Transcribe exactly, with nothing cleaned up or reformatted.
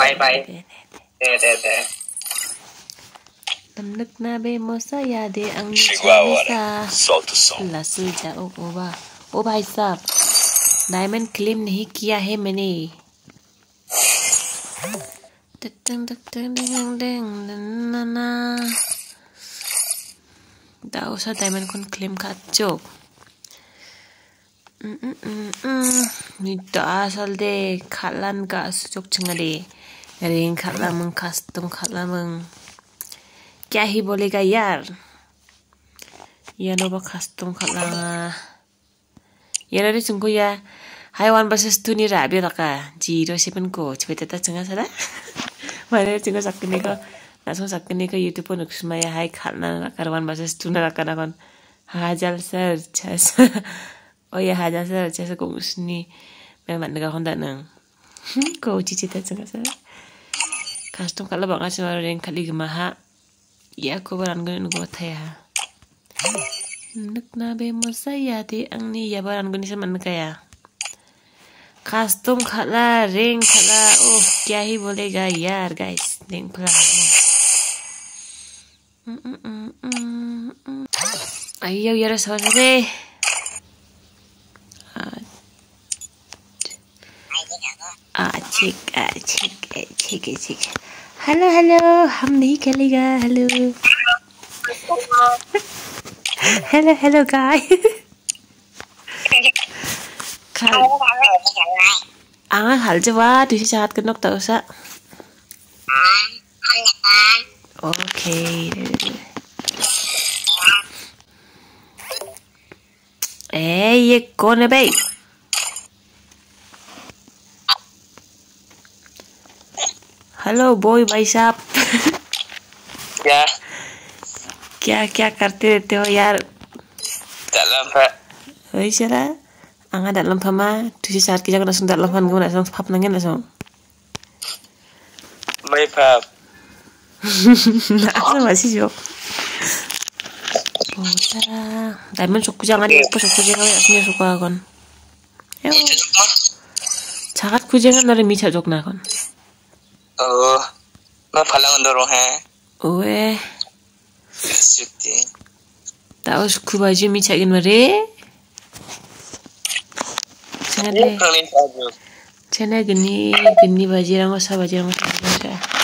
Bye bye. Deh deh deh. Namnakna be mosa yade ang sa लसुल जा ओ ओबा ओ भाई साहब diamond claim नहीं किया है मैंने टंग टंग टंग टंग टंग ना दाओ सा डायमंड कौन क्लेम का जो निता असल दे खालान का सुजोग चंगरे रेंग खाला मंग कस्टम खाला मंग क्या ही बोलेगा यार या नोबा कस्टम खाला यार रे चुंको या हाई वन वर्सेस टू नि राबे रका जीरो सेवन को छबेता ता चंगा सरा माने चंगा सकने को नासो सकने को यूट्यूब पर नुक्समा या हाई खाना रका वन वर्सेस टू ना रका ना कौन हाजल सर छस ओ या हाजल सर छस को उसनी मैं मन का होंदा नंग को चिची ता चंगा सरा कस्टम खाला बंगा से रेंग खाली गमाहा या को बरान गन नुगो थाया नकना बे मोसा यादे आंनि या बरान गनि से मन काया कस्टम खाला रेंग खाला ओह क्या ही बोलेगा यार गाइस रेंग फला ayo यार सरे ठीक ठीक ठीक ठीक हेलो हेलो हम नहीं खेलेगा हेलो हेलो हेलो गाय आंगा हाल जवा तुझे चाहत कर नोक ताऊ सा ओके ए ये कौन है भाई हेलो बॉय भाई साहब क्या क्या क्या करते रहते हो यार dalam pak oi sila anga dalam pama tusi saat kita langsung dalam pan guna langsung pap nangin langsung mai pap nah masih jok Puta diamond suku jangan dia suku jangan aslinya suku akon cakat ku jangan dari mica jok na kon oh ma phalang dorong hai oe syukti tahu suku baju mica gin mare chana le chana gini gini baju rango sa baju rango sa